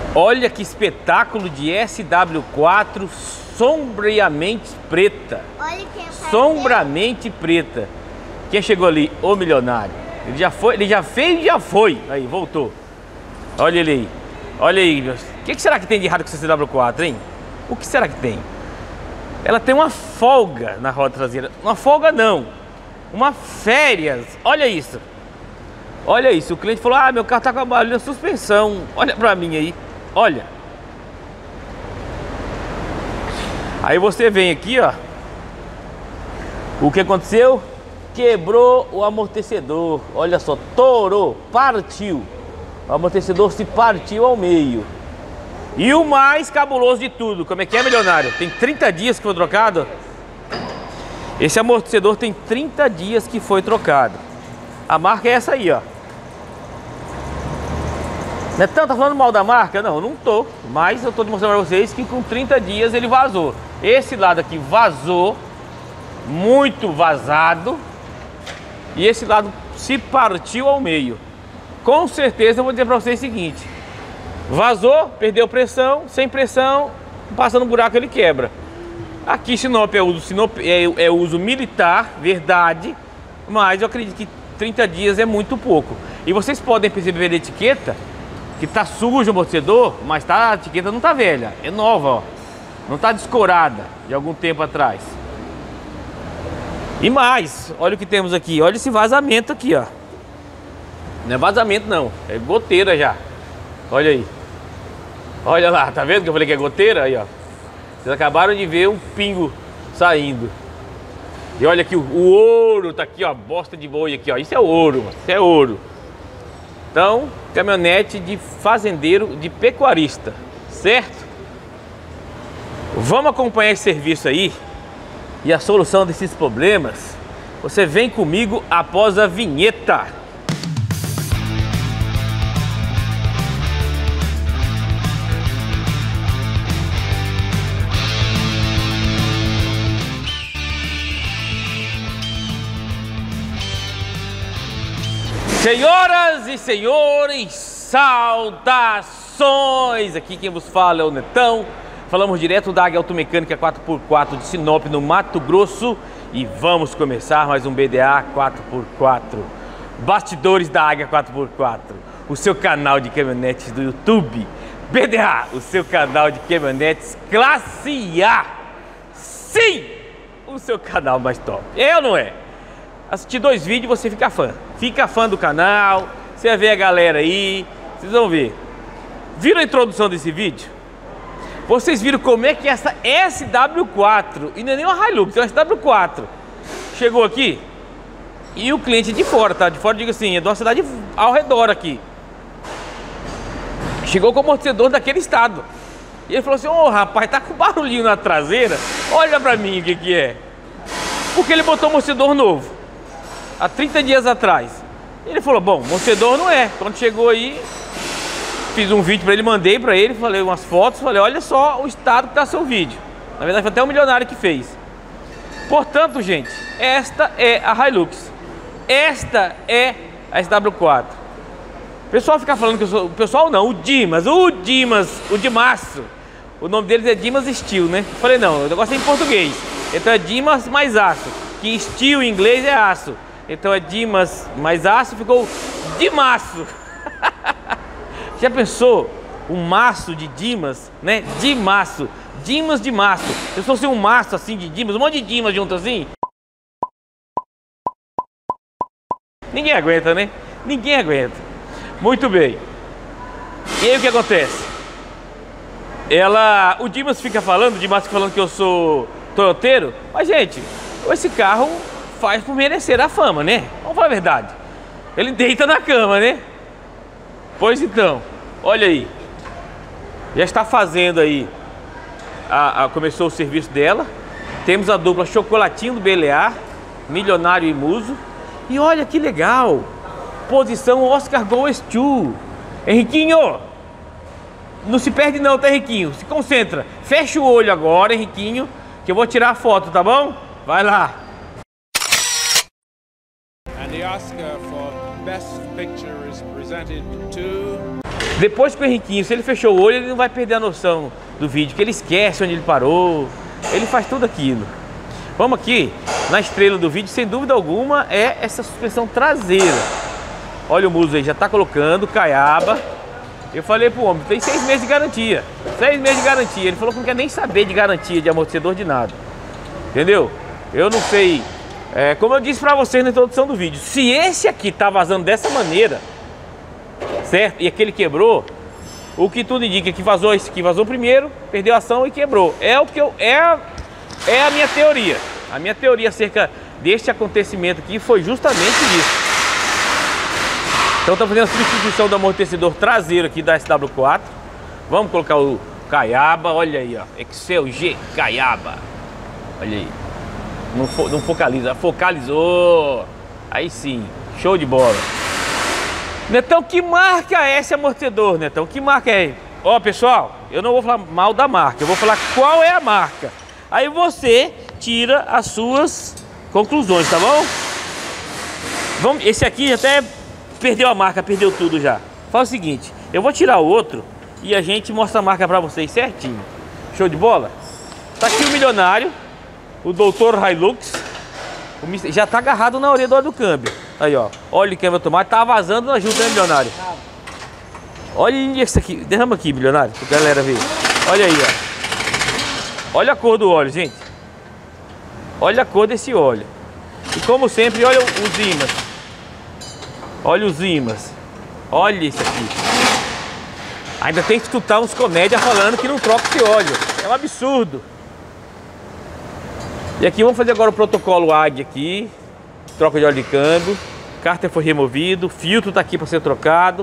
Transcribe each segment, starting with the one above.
Olha que espetáculo de SW4 sombriamente preta. Olha quem Sombramente preta. Quem chegou ali? O milionário. Ele já foi, ele já fez e já foi. Aí, voltou. Olha ele aí. Olha aí. O que será que tem de errado com essa SW4, hein? O que será que tem? Ela tem uma folga na roda traseira. Uma folga não. Uma férias. Olha isso. Olha isso. O cliente falou: ah, meu carro tá com a barulho na suspensão. Olha pra mim aí. Olha. Aí você vem aqui, ó. O que aconteceu? Quebrou o amortecedor. Olha só, torou, partiu. O amortecedor se partiu ao meio. E o mais cabuloso de tudo, como é que é, milionário? Tem 30 dias que foi trocado. Esse amortecedor tem 30 dias que foi trocado. A marca é essa aí, ó. Netão, tá falando mal da marca? Não, eu não tô. Mas eu tô mostrando pra vocês que com 30 dias ele vazou. Esse lado aqui vazou. Muito vazado. E esse lado se partiu ao meio. Com certeza eu vou dizer pra vocês o seguinte: vazou, perdeu pressão, sem pressão, passando um buraco ele quebra. Aqui Sinop é uso militar, verdade. Mas eu acredito que 30 dias é muito pouco. E vocês podem perceber na etiqueta que tá sujo o amortecedor, mas a etiqueta não tá velha, é nova, ó. Não tá descorada de algum tempo atrás. E mais, olha o que temos aqui, olha esse vazamento aqui, ó. Não é vazamento não, é goteira já. Olha aí. Olha lá, tá vendo que eu falei que é goteira? Aí, ó. Vocês acabaram de ver um pingo saindo. E olha aqui, o ouro tá aqui, ó, bosta de boi aqui, ó. Isso é ouro, isso é ouro. Então, caminhonete de fazendeiro, de pecuarista, certo? Vamos acompanhar esse serviço aí e a solução desses problemas. Você vem comigo após a vinheta. Senhoras e senhores, saudações! Aqui quem vos fala é o Netão. Falamos direto da Águia Automecânica 4x4 de Sinop, no Mato Grosso. E vamos começar mais um BDA 4x4. Bastidores da Águia 4x4. O seu canal de caminhonetes do YouTube. BDA, o seu canal de caminhonetes classe A. Sim! O seu canal mais top. É ou não é? Assistir 2 vídeos e você fica fã. Fica fã do canal, você vai ver a galera aí, vocês vão ver. Viram a introdução desse vídeo? Vocês viram como é que essa SW4, e não é nem uma Hilux, é uma SW4, chegou aqui e o cliente de fora, tá? De fora, digo assim, é de uma cidade ao redor aqui. Chegou com o amortecedor daquele estado. E ele falou assim: ô rapaz, tá com barulhinho na traseira, olha pra mim o que que é. Porque ele botou um amortecedor novo há 30 dias atrás. Ele falou: bom, amortecedor não é. Quando chegou aí, fiz um vídeo para ele, mandei para ele, falei umas fotos, falei: olha só o estado que tá seu vídeo. Na verdade foi até um milionário que fez. Portanto, gente, esta é a Hilux. Esta é a SW4. O pessoal fica falando que eu sou... O pessoal não, o Dimas, o Dimaço. O nome deles é Dimas Steel, né? Eu falei: não, o negócio é em português. Então é Dimas mais aço. Que Steel em inglês é aço. Então é Dimas mais aço, ficou Dimaço. Já pensou? Um maço de Dimas, né? Dimaço. Dimas de maço. Se fosse um maço assim de Dimas, um monte de Dimas junto assim. Ninguém aguenta, né? Ninguém aguenta. Muito bem. E aí o que acontece? O Dimas fica falando, que eu sou toyoteiro. Mas, gente, esse carro faz por merecer a fama, né? Vamos falar a verdade. Ele deita na cama, né? Pois então, olha aí. Já está fazendo aí. Começou o serviço dela. Temos a dupla Chocolatinho do BLA, Milionário e Muso. E olha que legal. Posição Oscar Goes 2. Henriquinho, não se perde não, tá, Henriquinho? Se concentra. Fecha o olho agora, Henriquinho, que eu vou tirar a foto, tá bom? Vai lá. And the Oscar for Best Picture is presented to... Depois que o Henriquinho, se ele fechou o olho, ele não vai perder a noção do vídeo, que ele esquece onde ele parou, ele faz tudo aquilo. Vamos aqui, na estrela do vídeo, sem dúvida alguma, é essa suspensão traseira. Olha o Muso aí, já tá colocando, caiaba. Eu falei pro homem, tem 6 meses de garantia. 6 meses de garantia. Ele falou que não quer nem saber de garantia, de amortecedor, de nada. Entendeu? Eu não sei. Como eu disse pra vocês na introdução do vídeo, se esse aqui tá vazando dessa maneira, certo? E aquele quebrou, o que tudo indica é que vazou esse aqui, vazou primeiro, perdeu a ação e quebrou. É o que é a minha teoria. A minha teoria acerca deste acontecimento aqui foi justamente isso. Então estamos fazendo a substituição do amortecedor traseiro aqui da SW4. Vamos colocar o caiaba, olha aí, ó, Excel G caiaba. Olha aí. Não focaliza, focalizou. Aí sim, show de bola. Netão, que marca é esse amortecedor, Netão? Que marca é? Ó, pessoal, eu não vou falar mal da marca, eu vou falar qual é a marca. Aí você tira as suas conclusões, tá bom? Vamos, esse aqui até perdeu a marca, perdeu tudo já. Faz o seguinte, eu vou tirar o outro e a gente mostra a marca pra vocês certinho. Show de bola? Tá aqui o milionário, o Doutor Hilux. Já tá agarrado na orelha do óleo do câmbio. Aí, ó, óleo de câmbio automático, tá vazando na junta, né, milionário? Olha isso aqui, derrama aqui, milionário, pra galera ver. Olha aí, ó. Olha a cor do óleo, gente. Olha a cor desse óleo. E como sempre, olha os ímãs. Olha os ímãs. Olha isso aqui. Ainda tem que escutar uns comédias falando que não troca esse óleo. É um absurdo. E aqui vamos fazer agora o protocolo AG aqui. Troca de óleo de câmbio. Cárter foi removido. Filtro tá aqui para ser trocado.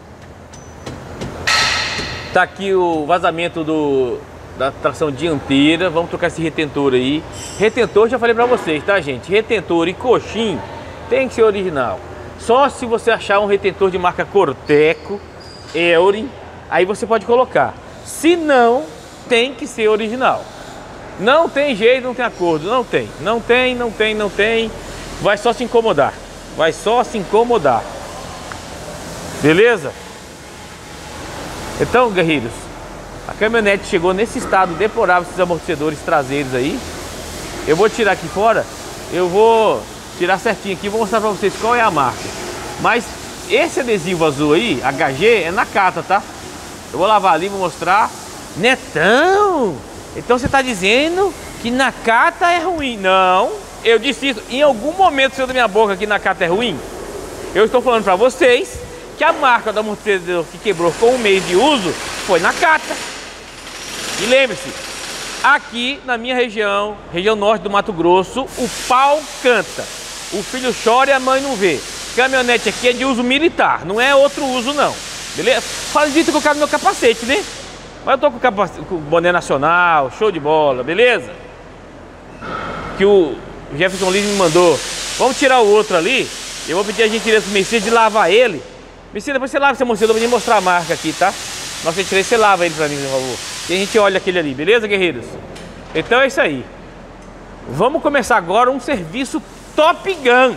Tá aqui o vazamento da tração dianteira. Vamos trocar esse retentor aí. Retentor, já falei para vocês, tá, gente? Retentor e coxim tem que ser original. Só se você achar um retentor de marca Corteco, Eurin, aí você pode colocar. Se não, tem que ser original. Não tem jeito, não tem acordo. Não tem, não tem, não tem, não tem. Vai só se incomodar. Vai só se incomodar. Beleza? Então, guerreiros, a caminhonete chegou nesse estado deplorável, esses amortecedores traseiros aí. Eu vou tirar aqui fora. Eu vou tirar certinho aqui, vou mostrar pra vocês qual é a marca. Mas esse adesivo azul aí, HG, é Nakata, tá? Eu vou lavar ali, vou mostrar. Netão! Então você tá dizendo que Nakata é ruim? Não, eu disse isso. Em algum momento saiu da minha boca que Nakata é ruim? Eu estou falando pra vocês que a marca do amortecedor que quebrou com um mês de uso foi Nakata. E lembre-se, aqui na minha região, região norte do Mato Grosso, o pau canta. O filho chora e a mãe não vê. Caminhonete aqui é de uso militar, não é outro uso não. Beleza? Faz dito que eu quero meu capacete, né? Mas eu tô com o boné nacional, show de bola, beleza? Que o Jefferson Lins me mandou. Vamos tirar o outro ali. Eu vou pedir a gentileza pro Mercedes de lavar ele. Mercedes, depois você lava esse amortecedor, eu vou te mostrar a marca aqui, tá? Nossa gentileza, você lava ele pra mim, por favor. E a gente olha aquele ali, beleza, guerreiros? Então é isso aí. Vamos começar agora um serviço Top Gun.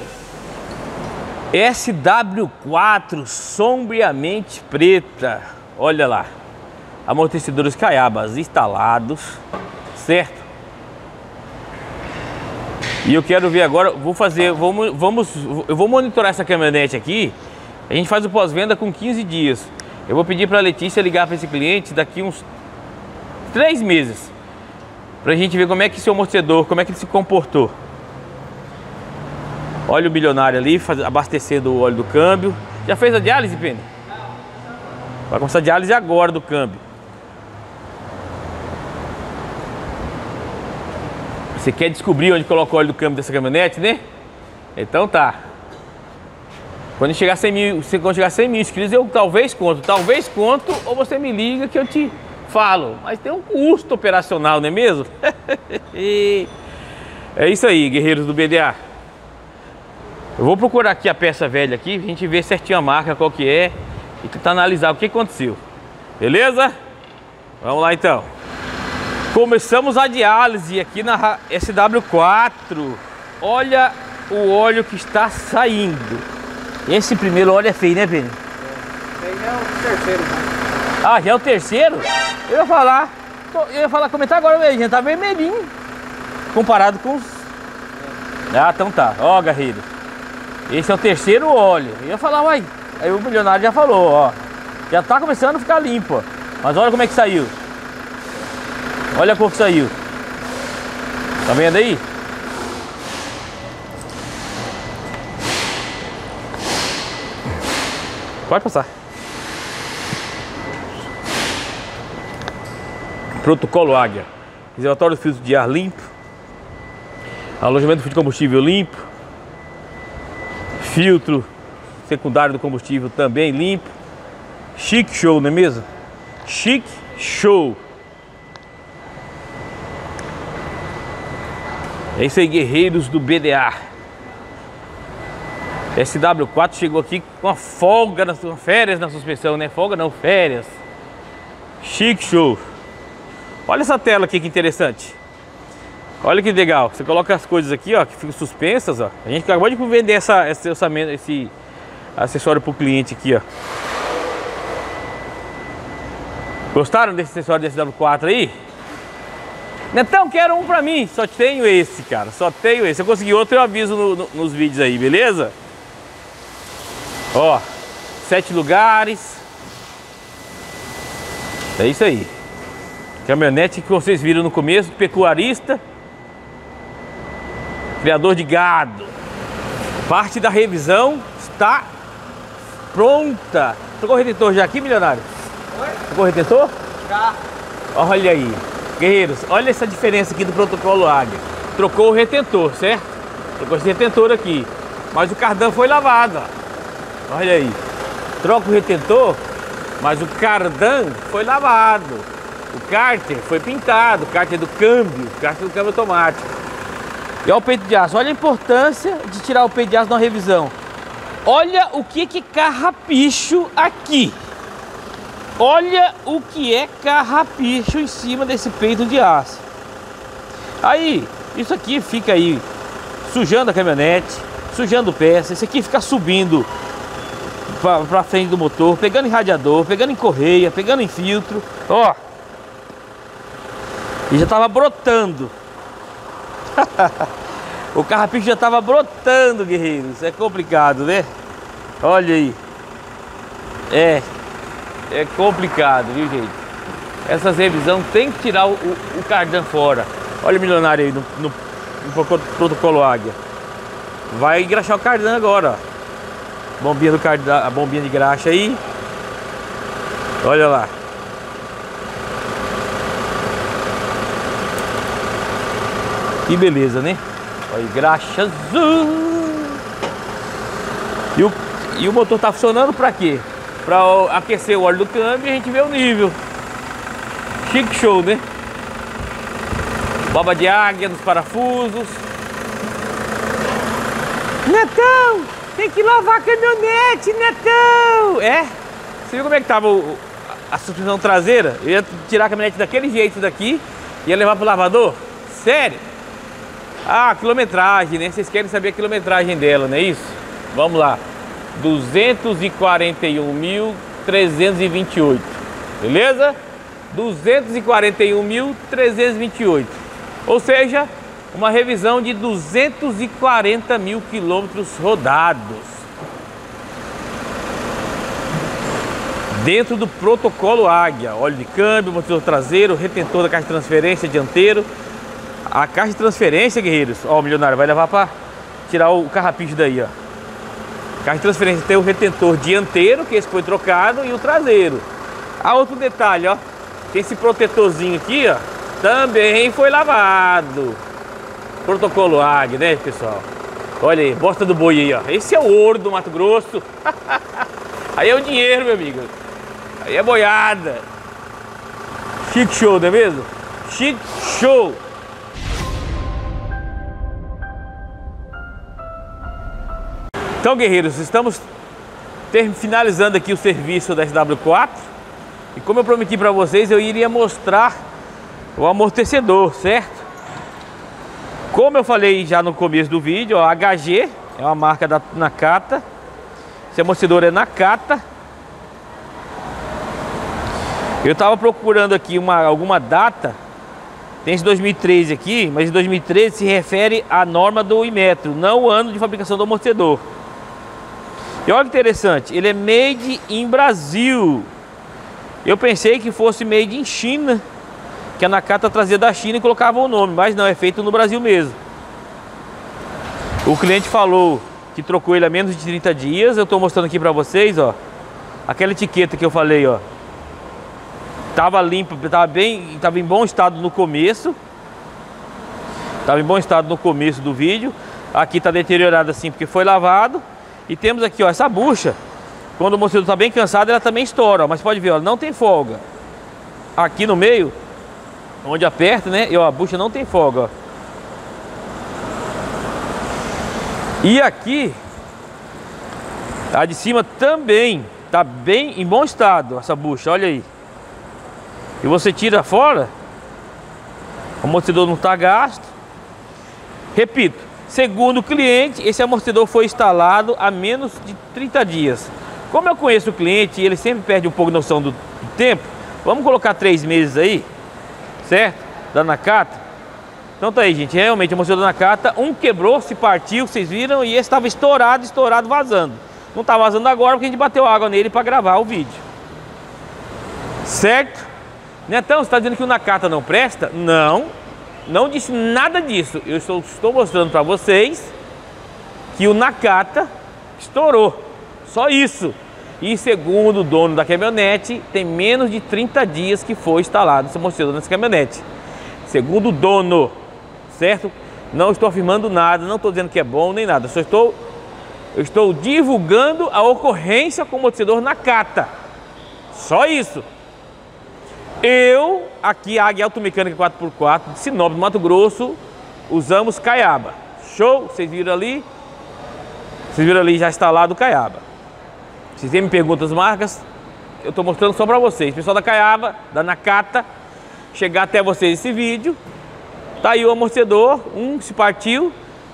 SW4 sombriamente preta. Olha lá. Amortecedores caiabas instalados, certo? E eu quero ver agora, eu vou monitorar essa caminhonete aqui. A gente faz o pós-venda com 15 dias. Eu vou pedir para a Letícia ligar para esse cliente daqui uns 3 meses, pra gente ver como é que esse amortecedor, como é que ele se comportou. Olha o bilionário ali, abastecendo o óleo do câmbio. Já fez a diálise, Penny? Vai começar a diálise agora do câmbio. Você quer descobrir onde coloca o óleo do câmbio dessa caminhonete, né? Então tá. Quando chegar a 100 mil inscritos, eu talvez conto, ou você me liga que eu te falo. Mas tem um custo operacional, não é mesmo? É isso aí, guerreiros do BDA. Eu vou procurar aqui a peça velha aqui, a gente ver certinho a marca, qual que é, e tentar analisar o que aconteceu. Beleza? Vamos lá então. Começamos a diálise aqui na SW4. Olha o óleo que está saindo. Esse primeiro óleo é feio, né, Penny? Esse aí é o terceiro, né? Ah, já é o terceiro? Eu ia falar, comentar agora, a gente tá vermelhinho comparado com os... Ah, então tá. Ó, guerreiro, esse é o terceiro óleo. Eu ia falar, uai, aí o milionário já falou, ó, já tá começando a ficar limpo, ó. Mas olha como é que saiu. Olha a cor que saiu. Tá vendo aí? Pode passar. Protocolo Águia. Reservatório de filtro de ar limpo. Alojamento de combustível limpo. Filtro secundário do combustível também limpo. Chique show, não é mesmo? Chique show. É isso aí, guerreiros do BDA. SW4 chegou aqui com uma folga, férias na suspensão, né? Folga não, férias. Chique show. Olha essa tela aqui que interessante. Olha que legal. Você coloca as coisas aqui, ó, que ficam suspensas, ó. A gente acabou de vender esse acessório para o cliente aqui, ó. Gostaram desse acessório da SW4 aí? Então, quero um pra mim. Só tenho esse, cara. Só tenho esse. Se eu conseguir outro, eu aviso nos vídeos aí, beleza? Ó, 7 lugares. É isso aí. Caminhonete que vocês viram no começo, pecuarista, criador de gado. Parte da revisão está pronta. Trocou o retentor já aqui, milionário? Oi? Trocou o retentor? Já. Olha aí. Guerreiros, olha essa diferença aqui do protocolo Águia. Trocou o retentor, certo? Trocou esse retentor aqui. Mas o cardan foi lavado, ó. Olha aí. Troca o retentor, mas o cardan foi lavado. O cárter foi pintado, o cárter do câmbio automático. E olha o peito de aço. Olha a importância de tirar o peito de aço na revisão. Olha o que carrapicho aqui. Olha o que é carrapicho em cima desse peito de aço. Aí, isso aqui fica aí sujando a caminhonete, sujando peça. Isso aqui fica subindo pra frente do motor, pegando em radiador, pegando em correia, pegando em filtro. Ó. E já tava brotando. O carrapicho já tava brotando, guerreiros. É complicado, né? Olha aí. É complicado, viu, gente? Essas revisões tem que tirar o cardan fora. Olha o milionário aí no protocolo Águia. Vai engraxar o cardan agora, ó. Bombinha do cardan, a bombinha de graxa aí. Olha lá. Que beleza, né? Olha, graxa azul. E o motor tá funcionando para quê? Para aquecer o óleo do câmbio e a gente vê o nível. Chique show, né? Boba de águia nos parafusos. Netão, tem que lavar a caminhonete, Netão. É? Você viu como é que tava a suspensão traseira? Eu ia tirar a caminhonete daquele jeito daqui e ia levar pro lavador? Sério? Ah, quilometragem, né? Vocês querem saber a quilometragem dela, não é isso? Vamos lá. 241.328. Beleza? 241.328. Ou seja, uma revisão de 240 mil quilômetros rodados. Dentro do protocolo Águia. Óleo de câmbio, motor traseiro, retentor da caixa de transferência dianteiro. A caixa de transferência, guerreiros, ó, o milionário vai levar para tirar o carrapicho daí, ó. Caixa de transferência tem o retentor dianteiro, que esse foi trocado, e o traseiro. Ah, outro detalhe, ó, tem esse protetorzinho aqui, ó, também foi lavado. Protocolo Águia, né, pessoal? Olha aí, bosta do boi aí, ó. Esse é o ouro do Mato Grosso. Aí é o dinheiro, meu amigo. Aí é boiada. Chique show, não é mesmo? Chique show. Então, guerreiros, estamos finalizando aqui o serviço da SW4. E como eu prometi para vocês, eu iria mostrar o amortecedor, certo? Como eu falei já no começo do vídeo, ó, HG é uma marca da Nakata. Esse amortecedor é Nakata. Eu tava procurando aqui alguma data. Tem esse 2013 aqui, mas em 2013 se refere à norma do Inmetro, não o ano de fabricação do amortecedor. E olha que interessante, ele é made in Brasil. Eu pensei que fosse made in China, que a Nakata trazia da China e colocava o nome, mas não, é feito no Brasil mesmo. O cliente falou que trocou ele há menos de 30 dias. Eu estou mostrando aqui para vocês, ó. Aquela etiqueta que eu falei, ó. Tava limpa, tava em bom estado no começo. Tava em bom estado no começo do vídeo. Aqui tá deteriorado assim porque foi lavado. E temos aqui, ó, essa bucha. Quando o amortecedor tá bem cansado, ela também estoura, ó. Mas pode ver, ó, não tem folga. Aqui no meio, onde aperta, né? E ó, a bucha não tem folga, ó. E aqui, a de cima também tá bem em bom estado, essa bucha, olha aí. E você tira fora, o amortecedor não está gasto. Repito, segundo o cliente, esse amortecedor foi instalado há menos de 30 dias. Como eu conheço o cliente e ele sempre perde um pouco de noção do tempo, vamos colocar 3 meses aí, certo? Da Nakata. Então tá aí, gente, realmente o amortecedor da Nakata, um quebrou, se partiu, vocês viram, e esse estava estourado, vazando. Não está vazando agora porque a gente bateu água nele para gravar o vídeo. Certo? Então, você está dizendo que o Nakata não presta? Não, não disse nada disso. Eu estou mostrando para vocês que o Nakata estourou. Só isso. E segundo o dono da caminhonete, tem menos de 30 dias que foi instalado esse amortecedor nessa caminhonete. Segundo o dono, certo? Não estou afirmando nada, não estou dizendo que é bom nem nada. Eu estou divulgando a ocorrência com o amortecedor Nakata. Só isso. Eu, aqui, a Águia Automecânica 4x4 de Sinop, do Mato Grosso, usamos Caiaba. Show? Vocês viram ali? Vocês viram ali já instalado o Caiaba. Se vocês me perguntam as marcas, eu estou mostrando só para vocês. Pessoal da Caiaba, da Nakata, chegar até vocês esse vídeo. Tá aí o amortecedor, se partiu.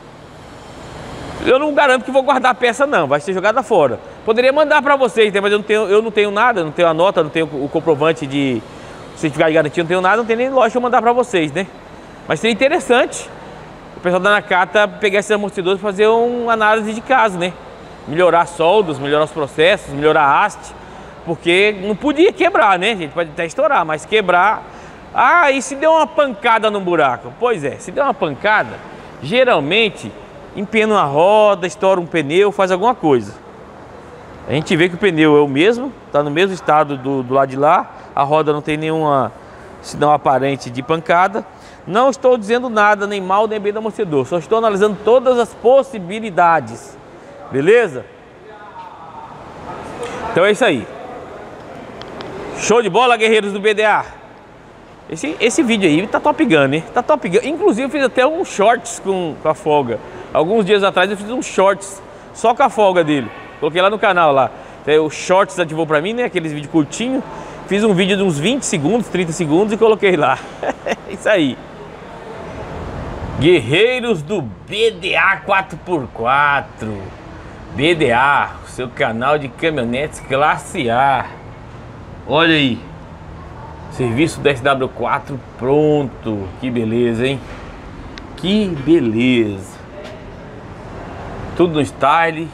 Eu não garanto que vou guardar a peça não, vai ser jogada fora. Poderia mandar para vocês, mas eu não tenho nada, não tenho a nota, não tenho o comprovante de certificado de garantia, não tenho nada, não tem nem loja para mandar para vocês, né? Mas seria interessante o pessoal da Nakata pegar esses amortecedores e fazer uma análise de caso, né? Melhorar soldos, melhorar os processos, melhorar a haste, porque não podia quebrar, né, gente? Pode até estourar, mas quebrar... Ah, e se deu uma pancada no buraco? Pois é, se deu uma pancada, geralmente empena uma roda, estoura um pneu, faz alguma coisa. A gente vê que o pneu é o mesmo, está no mesmo estado do lado de lá, a roda não tem nenhuma sinal aparente de pancada. Não estou dizendo nada, nem mal nem bem do amortecedor, só estou analisando todas as possibilidades, beleza? Então é isso aí. Show de bola, guerreiros do BDA. Esse vídeo aí tá top gun, né? Tá top gun. Inclusive eu fiz até um shorts com a folga. Alguns dias atrás eu fiz um shorts só com a folga dele. Coloquei lá no canal lá. O shorts ativou pra mim, né? Aqueles vídeos curtinhos. Fiz um vídeo de uns 20 segundos, 30 segundos e coloquei lá. Isso aí. Guerreiros do BDA 4x4. BDA, o seu canal de caminhonetes classe A. Olha aí. Serviço da SW4 pronto. Que beleza, hein? Que beleza. Tudo no style.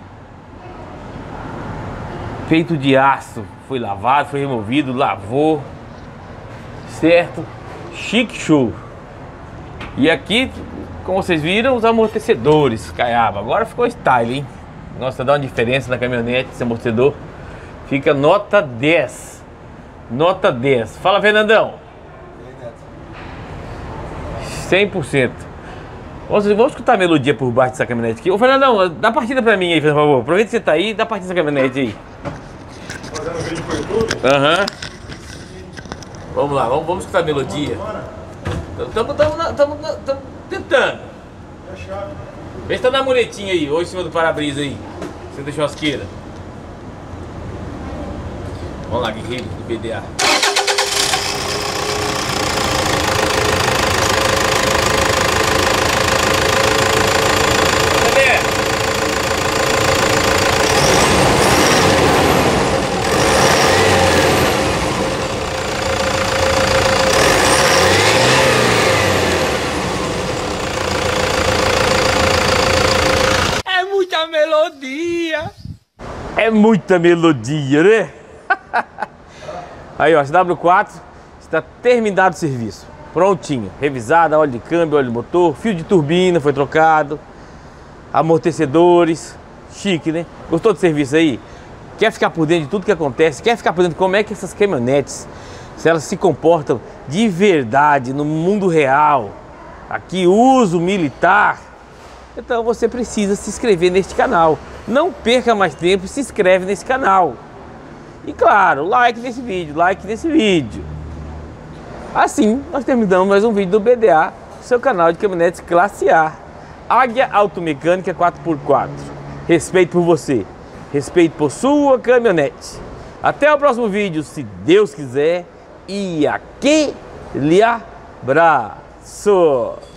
Feito de aço. Foi lavado, foi removido, lavou. Certo? Chique show. E aqui, como vocês viram, os amortecedores Caiaba. Agora ficou style, hein? Nossa, dá uma diferença na caminhonete esse amortecedor. Fica nota 10. Nota 10. Fala, Fernandão. 100%. Vamos escutar a melodia por baixo dessa caminhonete aqui. Ô, Fernandão, dá partida pra mim aí, por favor. Aproveita que você tá aí, dá partida dessa caminhonete aí. Fazendo vídeo pro YouTube? Aham. Vamos lá, vamos escutar a melodia. Estamos tentando. Vê se tá na muretinha aí, ou em cima do para-brisa aí. Você da churrasqueira. Vamos lá, guerreiro do BDA. É muita melodia, né? Aí, ó, CW4 está terminado o serviço. Prontinho, revisada, óleo de câmbio, óleo de motor, fio de turbina foi trocado, amortecedores, chique, né? Gostou do serviço aí? Quer ficar por dentro de tudo que acontece? Quer ficar por dentro de como é que essas caminhonetes, se elas se comportam de verdade no mundo real, aqui uso militar? Então você precisa se inscrever neste canal. Não perca mais tempo e se inscreve nesse canal. E claro, like nesse vídeo, like nesse vídeo. Assim, nós terminamos mais um vídeo do BDA, seu canal de caminhonetes classe A. Águia Automecânica 4x4. Respeito por você, respeito por sua caminhonete. Até o próximo vídeo, se Deus quiser. E aquele abraço!